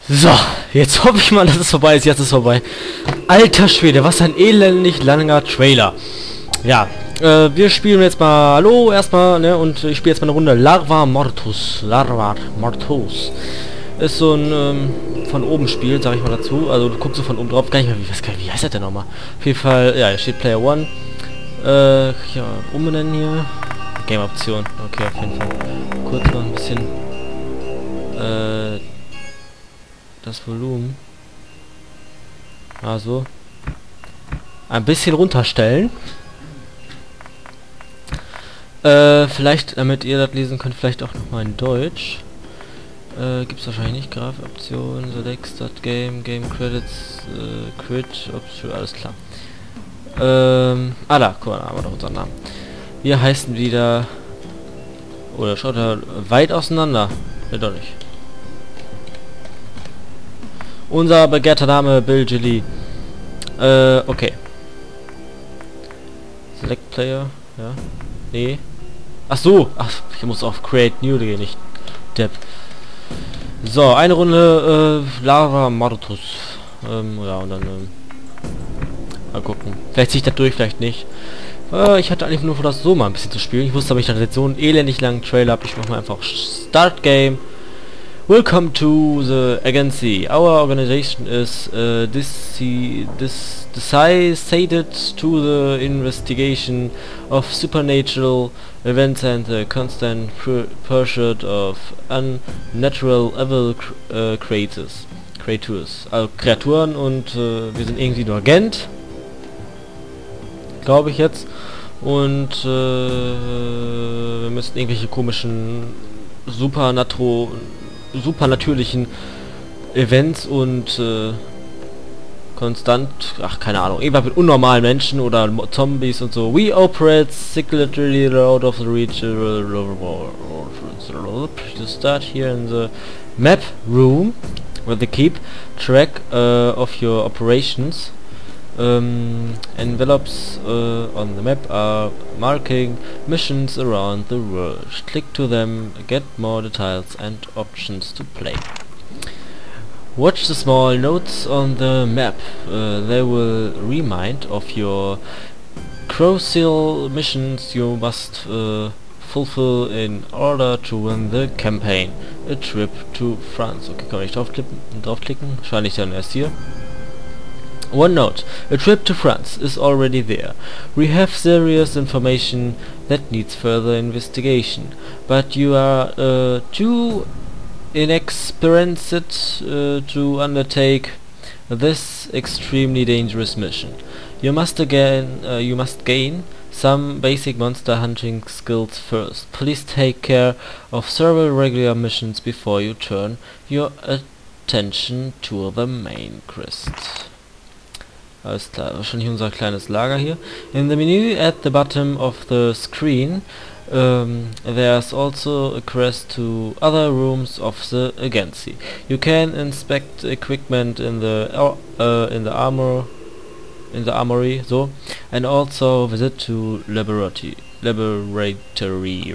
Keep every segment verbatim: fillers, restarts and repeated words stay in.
So, jetzt hoffe ich mal, dass es vorbei ist. Jetzt ist es vorbei. Alter Schwede, was ein elendig langer Trailer. Ja, äh, wir spielen jetzt mal... Hallo, erstmal, ne? Und ich spiele jetzt mal eine Runde Larva Mortis. Larva Mortis. Ist so ein, ähm, von oben Spiel, sag ich mal dazu. Also, du guckst so von oben drauf. Gar nicht mehr, wie, was, wie heißt das denn nochmal? Auf jeden Fall, ja, hier steht Player One. Äh, ja, umbenennen hier. Game-Option. Okay, auf jeden Fall. Kurz noch ein bisschen... Äh... das Volumen. Also ein bisschen runterstellen. Äh, vielleicht, damit ihr das lesen könnt, vielleicht auch noch mal in Deutsch. Äh, gibt es wahrscheinlich nicht. Graph-Option, Select, Start Game, Game Credits, äh, Quit, Option, alles klar. Ähm, ah da, guck mal, da haben wir doch unseren Namen. Wir heißen wieder... Oder schaut da weit auseinander. Ne, doch nicht. Unser begehrter Name Bill Gilly. Äh, okay. Select Player, ja. Nee. Ach so. Ach, ich muss auf Create New gehen, nicht Depp. So, eine Runde äh, Larva Mortis. Ähm, ja, und dann ähm, mal gucken. Vielleicht ziehe ich das durch, vielleicht nicht. Äh, ich hatte eigentlich nur vor, das so mal ein bisschen zu spielen. Ich wusste aber, ich hatte jetzt so einen elendig langen Trailer ab. Ich mache mal einfach Start Game. Welcome to the agency. Our organization is uh, this this decided to the investigation of supernatural events and the constant pursuit of unnatural evil uh, creators. Creatures. Also Kreaturen und uh, wir sind irgendwie nur Agent. Glaube ich jetzt. Und uh, wir müssen irgendwelche komischen supernaturo super natürlichen Events und äh, konstant, ach keine Ahnung, irgendwas mit unnormalen Menschen oder Zombies und so. We operate secretly out of the reach to start here in the map room where they keep track uh, of your operations. Um, envelopes uh, on the map are marking missions around the world. Click to them, get more details and options to play. Watch the small notes on the map. Uh, they will remind of your crucial missions you must uh, fulfill in order to win the campaign. A trip to France. Okay, kann ich draufklicken? draufklicken? Wahrscheinlich dann erst hier. One note, a trip to France is already there. We have serious information that needs further investigation, but you are uh, too inexperienced uh, to undertake this extremely dangerous mission. You must again, uh, you must gain some basic monster hunting skills first. Please take care of several regular missions before you turn your attention to the main quest. Alles klar, wahrscheinlich unser kleines Lager hier. In the menu at the bottom of the screen um, there's also a quest to other rooms of the agency. You can inspect equipment in the uh, in the armor in the armory, so, and also visit to laboratory laboratory.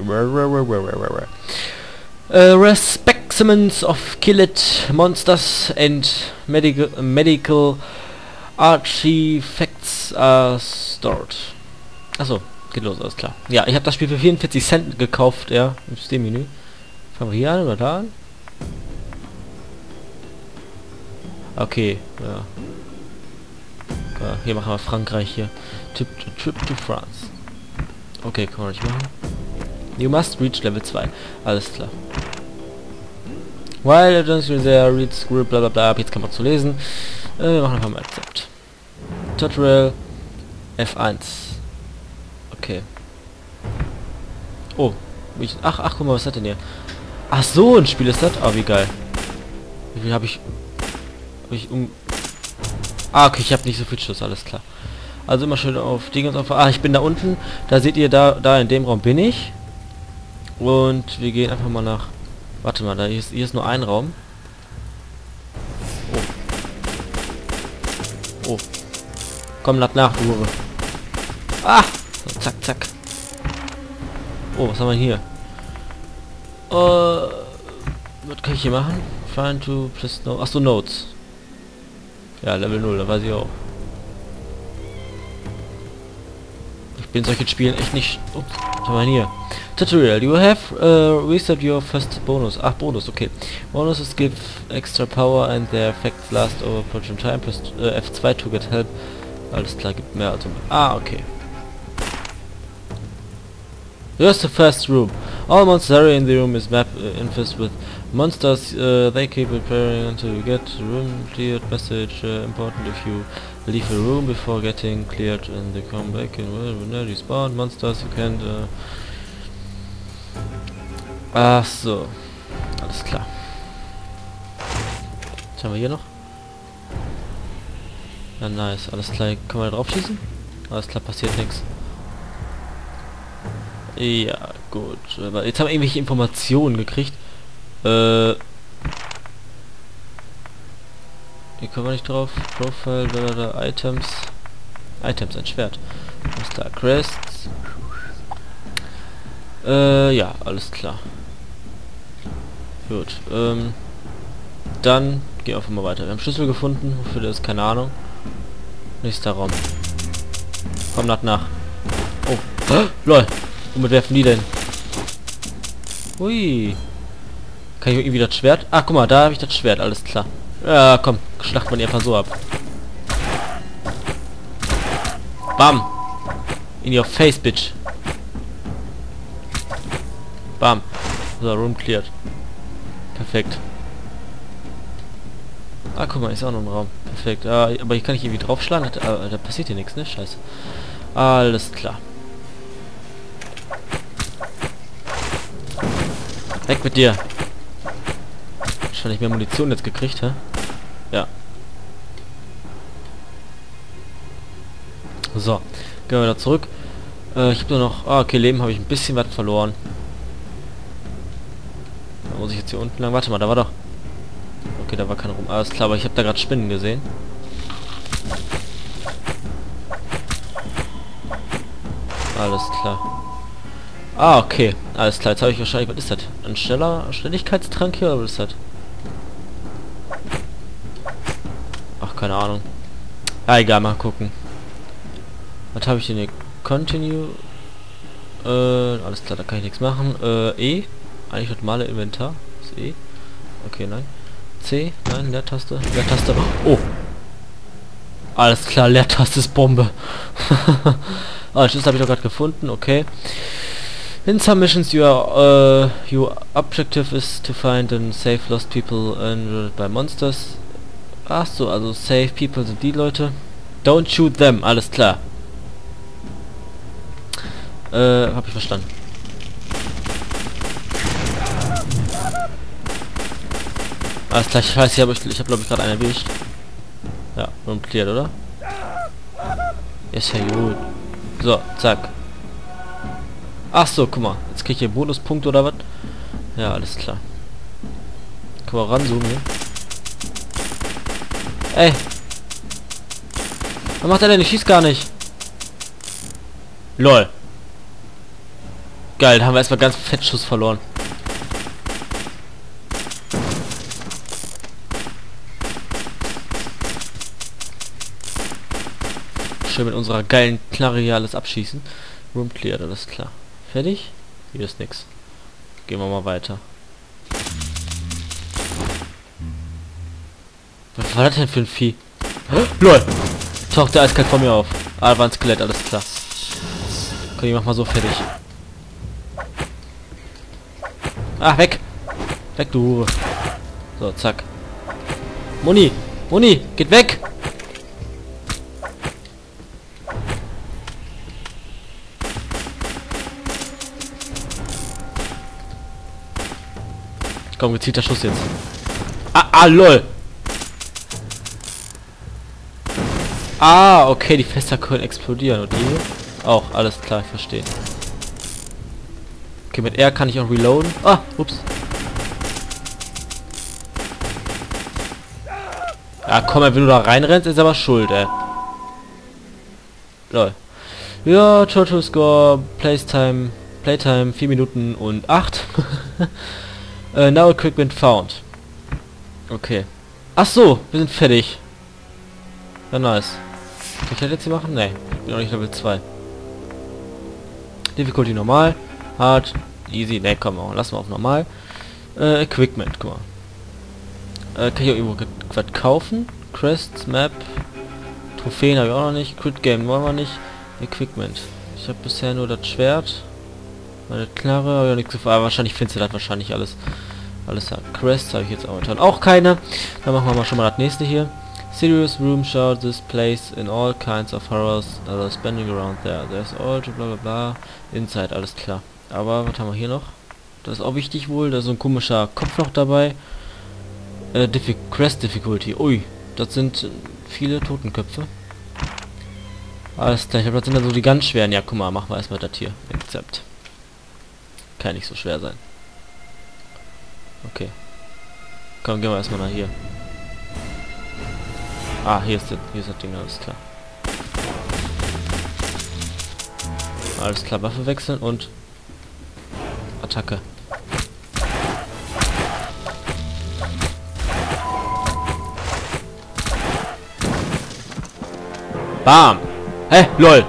Uh, specimens of killed monsters and medical medical Artifacts are stored. Achso, geht los, alles klar. Ja, ich habe das Spiel für vierundvierzig Cent gekauft, ja, im Steam-Menü. Fangen wir hier an oder da an? Okay, ja. ja hier machen wir Frankreich hier. Trip to, trip to France. Okay, kann man nicht machen. You must reach Level zwei. Alles klar. While agents there read script bla bla bla, ab jetzt kann man zu lesen. Äh, wir machen einfach mal Accept. Tutorial F eins. Okay. Oh. Ich, ach, ach, guck mal, was ist das denn hier? Ach so, ein Spiel ist das? Ah, wie geil. Wie viel habe ich... Hab ich um... Ah, okay, ich habe nicht so viel Schuss, alles klar. Also immer schön auf Dinge auf... Ah, ich bin da unten. Da seht ihr, da, da in dem Raum bin ich. Und wir gehen einfach mal nach... Warte mal, da hier ist, hier ist nur ein Raum. Oh. Komm, lad nach, du Hure. Ah! So, zack, zack. Oh, was haben wir hier? Äh, Was kann ich hier machen? Find to plus no. Achso, Notes. Ja, Level null, da weiß ich auch. Ich bin in solchen Spielen echt nicht... Ups, was haben wir hier? Tutorial. You have uh, reset your first bonus. Ach, Bonus, okay. Bonuses give extra power and their effects last over portion time. Plus uh, F zwei to get help. Alles klar, gibt mehr Atom. Ah, okay. Here's the first room. All monsters area in the room is map uh, infested with monsters. Uh, they keep preparing until you get the room cleared. Message uh, important if you leave a room before getting cleared and they come back and well, when they respawn monsters you can't. Uh Ach so, alles klar. Was haben wir hier noch? Ja, nice, alles klar. Können wir da drauf schießen? Alles klar, passiert nichts. Ja, gut. Aber jetzt haben wir irgendwelche Informationen gekriegt. Äh. Hier kommen wir nicht drauf. Profile, da, Items. Items, ein Schwert. Alles klar, Crests. Äh, ja, alles klar. Gut, ähm. Dann gehen wir einfach mal weiter. Wir haben Schlüssel gefunden. Wofür das ist, keine Ahnung. Nächster Raum. Komm nach nach. Oh. Oh, lol. Womit werfen die denn? Hui. Kann ich irgendwie das Schwert? Ah, guck mal, da habe ich das Schwert, alles klar. Ja, komm, schlacht man die einfach so ab. Bam. In your face, bitch. Bam. So, Room cleared. Perfekt. Ah, guck mal, ist auch noch ein Raum. Perfekt. Ah, aber hier kann ich irgendwie draufschlagen. Da, da passiert hier nichts, ne? Scheiße. Alles klar. Weg mit dir. Wahrscheinlich mehr Munition jetzt gekriegt, hä? Ja. So. Gehen wir wieder zurück. Äh, ich habe nur noch... Ah, okay, Leben habe ich ein bisschen was verloren. Da muss ich jetzt hier unten lang... Warte mal, da war doch... Okay, da war kein Rum. Alles klar, aber ich habe da gerade Spinnen gesehen. Alles klar. Ah, okay. Alles klar, jetzt habe ich wahrscheinlich... Was ist das? Ein schneller Schnelligkeitstrank hier, oder was ist das? Ach, keine Ahnung. Ah, egal, mal gucken. Was habe ich denn hier? Continue. Äh, alles klar, da kann ich nichts machen. Äh, E. Eigentlich normale Inventar. Ist E. Okay, nein. C. Nein, Leertaste. Leertaste. Oh! Alles klar, Leertaste ist Bombe. Ah, Schlüssel habe ich doch gerade gefunden. Okay. In some missions, your uh, your objective is to find and save lost people injured by monsters. Ach so, also save people sind die Leute. Don't shoot them, alles klar. Äh, hab ich verstanden. Alles klar, ich weiß, ich habe ich hab, glaube ich gerade einen erwischt. Ja, und cleared, oder? Ist ja gut. So, zack. Ach so, guck mal. Jetzt krieg ich hier Bonuspunkt oder was? Ja, alles klar. Kann man ranzoomen hier. Ey! Was macht er denn? Ich schieß gar nicht. Lol. Geil, da haben wir erstmal ganz fett Schuss verloren. Schön mit unserer geilen Knarre hier alles abschießen. Room cleared, alles klar. Fertig? Hier ist nix. Gehen wir mal weiter. Was war das denn für ein Vieh? Oh, LOL! Taucht der eiskalt vor mir auf. Ah, war ein Skelett, alles klar. Okay, ich mach mal so fertig. Ah, weg! Weg, du Hure. So, zack. Muni! Muni! Geht weg! Komm, gezielter Schuss jetzt. Ah, ah, lol! Ah, okay, die Fässer können explodieren. Und die auch, alles klar, ich verstehe. Okay, mit R kann ich auch reloaden. Ah, ups. Ja, komm, wenn du da reinrennst, ist aber schuld, ey. Lol. Ja, Total Score, Playtime, Playtime vier Minuten und acht. Äh, now equipment found. Okay. Ach so, wir sind fertig. Ja, nice. Kann ich das jetzt hier machen? Ne, ich bin noch nicht Level zwei. Difficulty normal. Hard. Easy. Ne, komm, lassen wir auf normal. Äh, Equipment, guck mal. Äh, kann ich auch irgendwo was kaufen? Crests, Map. Trophäen habe ich auch noch nicht. Crit Game wollen wir nicht. Equipment. Ich habe bisher nur das Schwert. Meine Knarre, habe ich auch nichts gefunden. Aber wahrscheinlich findest du das wahrscheinlich alles. Alles ja. Crests habe ich jetzt momentan auch keine. Dann machen wir mal schon mal das nächste hier. Serious room show this place in all kinds of horrors that are spending around there. There's all bla bla bla. Inside, alles klar. Aber was haben wir hier noch? Das ist auch wichtig wohl. Da ist so ein komischer Kopf noch dabei. Äh, Diffi Crest Difficulty. Ui, das sind viele Totenköpfe. Alles klar, ich glaube, das sind dann so die ganz schweren. Ja, guck mal, machen wir erstmal das hier. Accept. Kann nicht so schwer sein. Okay. Komm, gehen wir erstmal nach hier. Ah, hier ist das, hier ist das Ding, alles klar. Alles klar, Waffe wechseln und Attacke. Bam! Hä? Lol!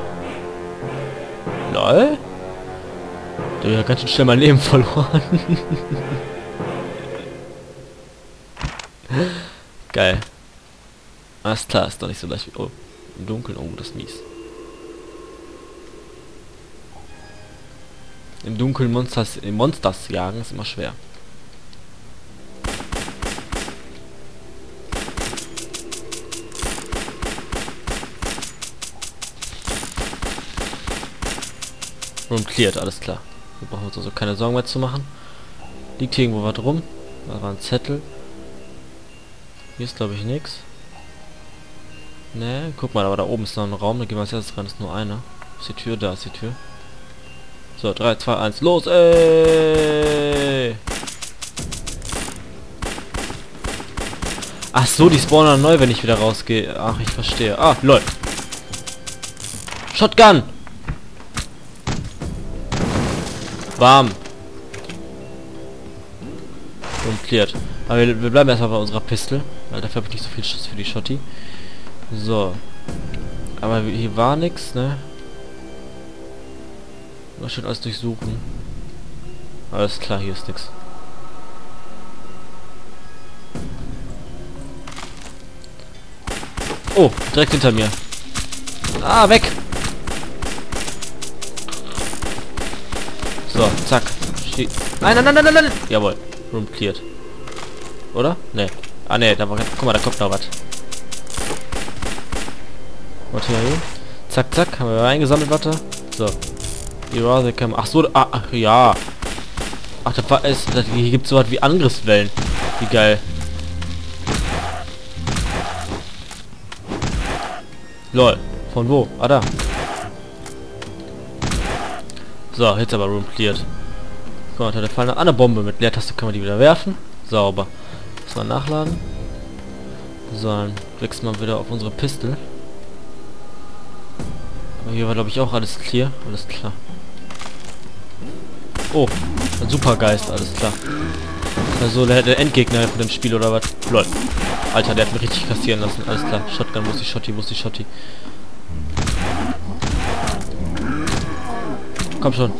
Lol? Der hat ja ganz schön schnell mein Leben verloren. Geil. Alles klar, ist doch nicht so leicht wie... Oh, im Dunkeln. Oh, das ist mies. Im Dunkeln Monsters, äh, Monsters jagen ist immer schwer. Room cleared, alles klar. Wir brauchen uns also keine Sorgen mehr zu machen. Liegt hier irgendwo was rum? Da war ein Zettel. Hier ist glaube ich nichts. Ne, guck mal, aber da oben ist noch ein Raum, da gehen wir als erstes rein, ist nur einer. Ist die Tür, da ist die Tür. So, drei, zwei, eins, los, ey! Ach so, die spawnen neu, wenn ich wieder rausgehe. Ach, ich verstehe. Ah, lol. Shotgun! Bam! Und cleared. Aber wir, wir bleiben erstmal bei unserer Pistole, weil dafür habe ich nicht so viel Schuss für die Schotti. So. Aber hier war nichts, ne? Mal schön alles durchsuchen. Alles klar, hier ist nichts. Oh, direkt hinter mir. Ah, weg! So, zack. Schie nein, nein, nein, nein, nein, nein! Jawohl. Room cleared. Oder? Ne. Ah, ne, da war... Guck mal, da kommt noch was. Warte hier. Zack, zack. Haben wir eingesammelt, warte. So. Hier kann ach so, ah, ach ja. Ach, das war es. Hier gibt es so was wie Angriffswellen. Wie geil. Lol. Von wo? Ah, da. So, jetzt aber Room cleared. Guck mal, da fallen eine andere Bombe. Mit Leertaste kann man die wieder werfen. Sauber. Muss man nachladen. So, dann wechseln wir wieder auf unsere Pistole. Aber hier war, glaube ich, auch alles clear. Alles klar. Oh, ein Supergeist, alles klar. Also der, der Endgegner von dem Spiel oder was? Lol. Alter, der hat mich richtig kassieren lassen. Alles klar. Shotgun, muss die Schotti, muss die Schotti. Komm schon.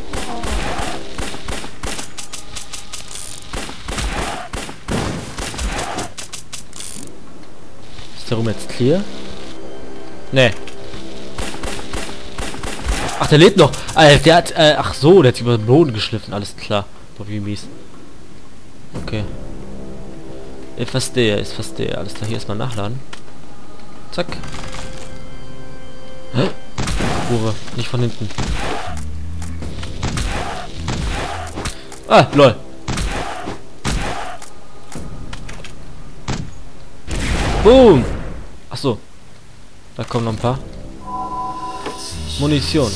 Ist der Raum jetzt clear? Nee. Ach, der lebt noch. Alter, der hat... Äh, ach so, der hat sich über den Boden geschliffen. Alles klar. Boah, wie mies. Okay. Ich verstehe, ich verstehe. Alles klar, hier erstmal nachladen. Zack. Hä? Kurve, nicht von hinten. Ah, lol. Boom. Ach so. Da kommen noch ein paar. Munition.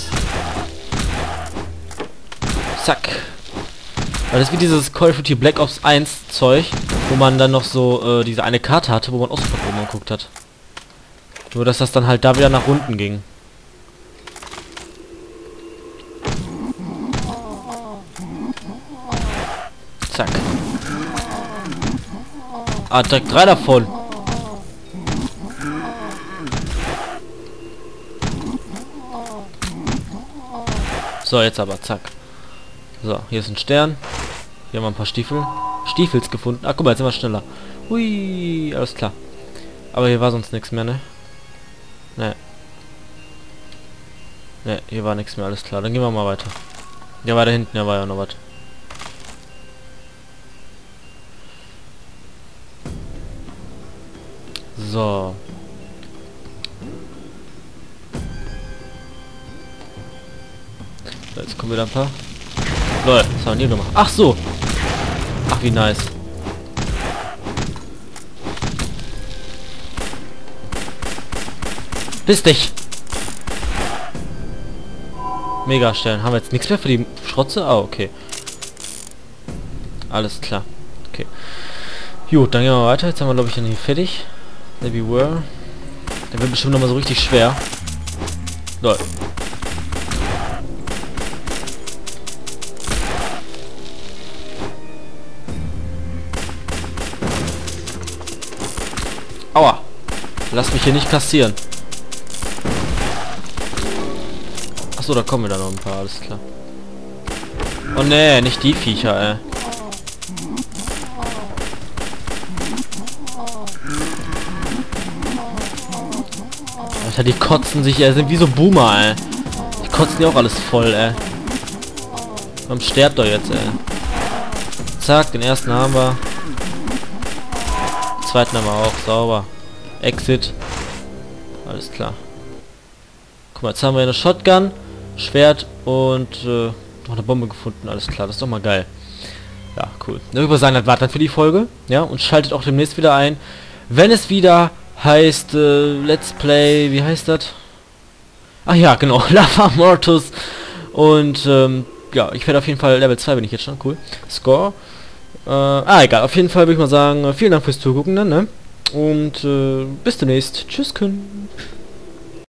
Zack. Weil das ist wie dieses Call of Duty Black Ops eins Zeug, wo man dann noch so äh, diese eine Karte hatte, wo man auch so von oben geguckt hat. Nur dass das dann halt da wieder nach unten ging. Zack. Ah, direkt drei davon. So, jetzt aber, zack. So, hier ist ein Stern. Hier haben wir ein paar Stiefel. Stiefels gefunden. Ah, guck mal, jetzt sind wir schneller. Hui, alles klar. Aber hier war sonst nichts mehr, ne? Ne. Ne, hier war nichts mehr, alles klar. Dann gehen wir mal weiter. Ja, weiter hinten, ja, war ja noch was. So. So, jetzt kommen wieder ein paar. Lol, was haben wir hier gemacht? Ach so. Ach, wie nice. Piss dich. Mega Stern. Haben wir jetzt nichts mehr für die Schrotze? Ah, okay. Alles klar. Okay. Gut, dann gehen wir weiter. Jetzt haben wir, glaube ich, dann hier fertig. There we were. Der wird bestimmt nochmal so richtig schwer. Lol. Aua. Lass mich hier nicht kassieren. Achso, da kommen wir dann noch ein paar, alles klar. Oh ne, nicht die Viecher, ey. Alter, die kotzen sich, ey, sind wie so Boomer, ey. Die kotzen ja auch alles voll, ey. Warum sterbt doch jetzt, ey? Zack, den ersten haben wir. Den zweiten haben wir auch, sauber. Exit. Alles klar. Guck mal, jetzt haben wir eine Shotgun, Schwert und äh, noch eine Bombe gefunden. Alles klar, das ist doch mal geil. Ja, cool. Ich würde sagen, das war dann für die Folge. Ja, und schaltet auch demnächst wieder ein, wenn es wieder heißt äh, Let's Play, wie heißt das? Ach ja, genau, Lava Mortis. Und ähm, ja, ich werde auf jeden Fall Level zwei, bin ich jetzt schon, cool. Score. Äh, ah, egal, auf jeden Fall würde ich mal sagen, vielen Dank fürs Zugucken dann, ne? Und äh, bis demnächst. Tschüss, Kühn.